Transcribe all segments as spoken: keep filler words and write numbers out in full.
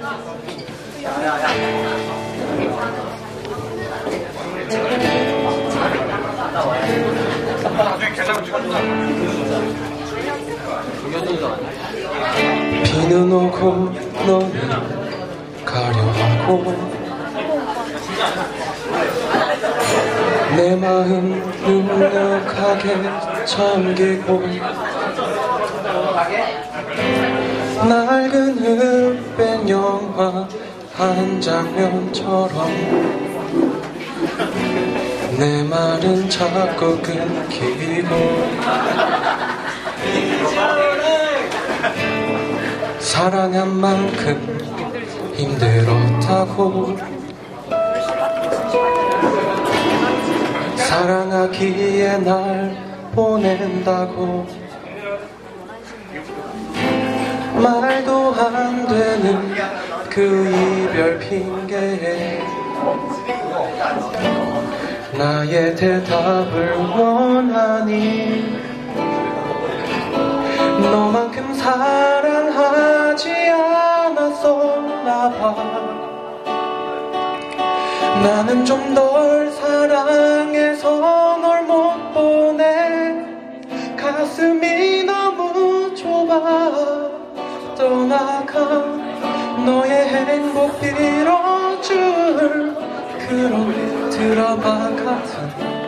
비는 오고 너는 가려하고 내 마음 눅눅하게 잠기고 낡은 흑백 영화 한 장면처럼 내 말은 자꾸 끊기고 사랑한 만큼 힘들었다고 사랑하기에 날 보낸다고 말도 안 되는 그 이별 핑계에 나의 대답을 원하니 너만큼 사랑하지 않았었나 봐. 나는 좀 널 사랑해서 널 못 보내. 가슴이 너무 좁아 떠나가 너의 행복 빌어줄 그런 드라마 같은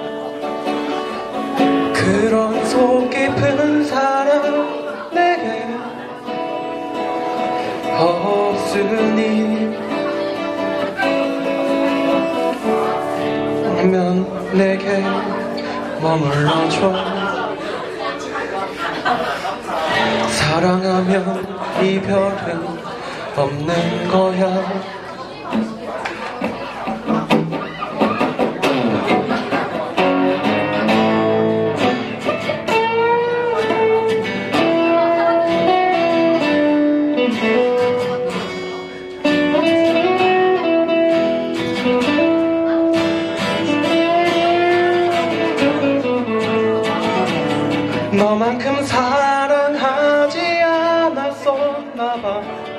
그런 속 깊은 사랑 내게 없으니 면 내게 머물러줘. 사랑하면 이별은 없는 거야. 너만큼 사랑하지 않았었나봐.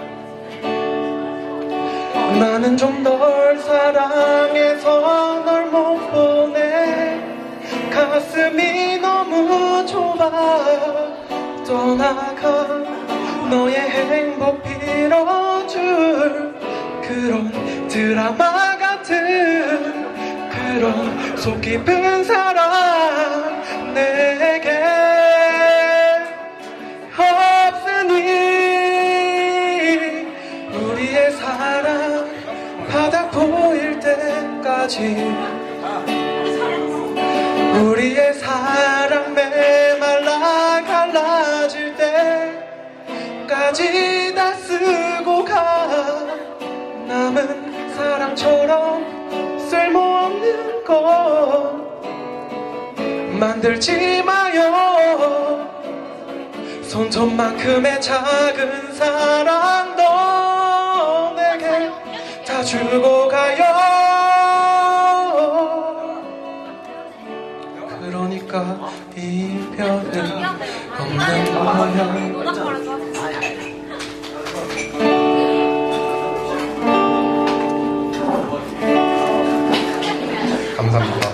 나는 좀 널 사랑해서 널 못 보내. 가슴이 너무 좁아 떠나가 너의 행복 빌어줄 그런 드라마 같은 그런 속 깊은 사랑 내게 우리의 사랑 바닥 보일 때까지 우리의 사랑 메말라 갈라질 때까지 다 쓰고 가. 남은 사랑처럼 쓸모없는 거 만들지 마요. 손톱만큼의 작은 사랑도 내게 다 주고 가요. 그러니까 이별은 없는 거야. 감사합니다.